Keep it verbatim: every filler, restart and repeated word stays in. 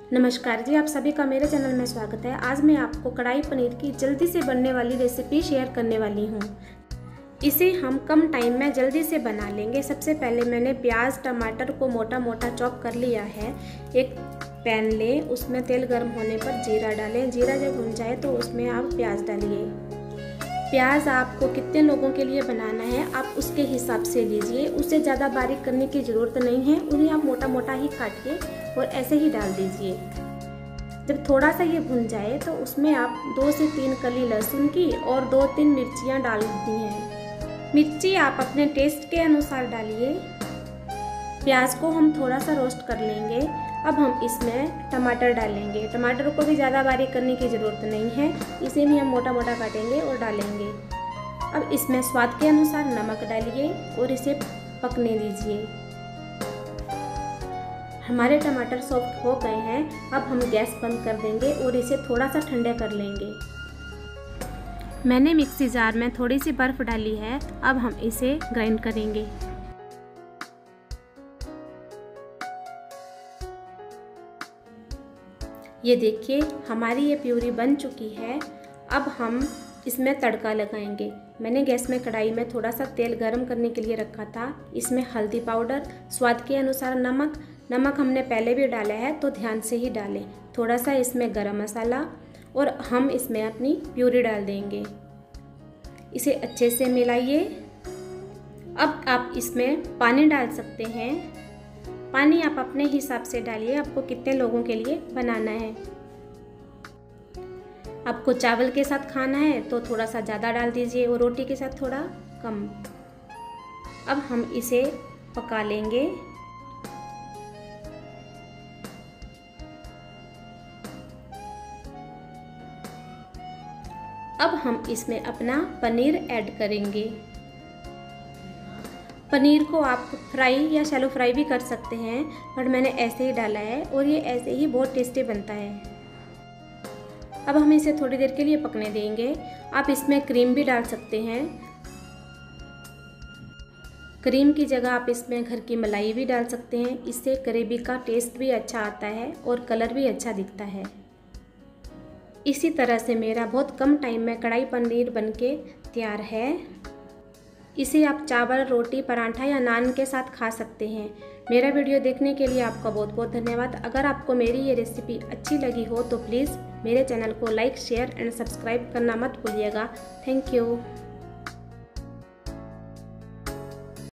नमस्कार जी, आप सभी का मेरे चैनल में स्वागत है। आज मैं आपको कढ़ाई पनीर की जल्दी से बनने वाली रेसिपी शेयर करने वाली हूँ। इसे हम कम टाइम में जल्दी से बना लेंगे। सबसे पहले मैंने प्याज टमाटर को मोटा मोटा चॉप कर लिया है। एक पैन लें, उसमें तेल गर्म होने पर जीरा डालें। जीरा जब भुन जाए तो उसमें आप प्याज डालिए। प्याज आपको कितने लोगों के लिए बनाना है आप उसके हिसाब से लीजिए। उसे ज़्यादा बारीक करने की ज़रूरत नहीं है, उन्हें आप मोटा मोटा ही काटिए और ऐसे ही डाल दीजिए। जब थोड़ा सा ये भुन जाए तो उसमें आप दो से तीन कली लहसुन की और दो तीन मिर्चियाँ डाल दी हैं। मिर्ची आप अपने टेस्ट के अनुसार डालिए। प्याज को हम थोड़ा सा रोस्ट कर लेंगे। अब हम इसमें टमाटर डालेंगे। टमाटर को भी ज़्यादा बारीक करने की ज़रूरत नहीं है, इसे भी हम मोटा मोटा काटेंगे और डालेंगे। अब इसमें स्वाद के अनुसार नमक डालिए और इसे पकने दीजिए। हमारे टमाटर सॉफ्ट हो गए हैं। अब हम गैस बंद कर देंगे और इसे थोड़ा सा ठंडा कर लेंगे। मैंने मिक्सी जार में थोड़ी सी बर्फ़ डाली है। अब हम इसे ग्राइंड करेंगे। ये देखिए हमारी ये प्यूरी बन चुकी है। अब हम इसमें तड़का लगाएंगे। मैंने गैस में कढ़ाई में थोड़ा सा तेल गरम करने के लिए रखा था। इसमें हल्दी पाउडर, स्वाद के अनुसार नमक नमक हमने पहले भी डाला है तो ध्यान से ही डालें। थोड़ा सा इसमें गरम मसाला और हम इसमें अपनी प्यूरी डाल देंगे। इसे अच्छे से मिलाइए। अब आप इसमें पानी डाल सकते हैं। पानी आप अपने हिसाब से डालिए, आपको कितने लोगों के लिए बनाना है। आपको चावल के साथ खाना है तो थोड़ा सा ज़्यादा डाल दीजिए और रोटी के साथ थोड़ा कम। अब हम इसे पका लेंगे। अब हम इसमें अपना पनीर ऐड करेंगे। पनीर को आप फ्राई या शैलो फ्राई भी कर सकते हैं, पर मैंने ऐसे ही डाला है और ये ऐसे ही बहुत टेस्टी बनता है। अब हम इसे थोड़ी देर के लिए पकने देंगे। आप इसमें क्रीम भी डाल सकते हैं। क्रीम की जगह आप इसमें घर की मलाई भी डाल सकते हैं। इससे ग्रेवी का टेस्ट भी अच्छा आता है और कलर भी अच्छा दिखता है। इसी तरह से मेरा बहुत कम टाइम में कढ़ाई पनीर बनके तैयार है। इसे आप चावल, रोटी, पराठा या नान के साथ खा सकते हैं। मेरा वीडियो देखने के लिए आपका बहुत बहुत धन्यवाद। अगर आपको मेरी ये रेसिपी अच्छी लगी हो तो प्लीज़ मेरे चैनल को लाइक, शेयर एंड सब्सक्राइब करना मत भूलिएगा। Thank you.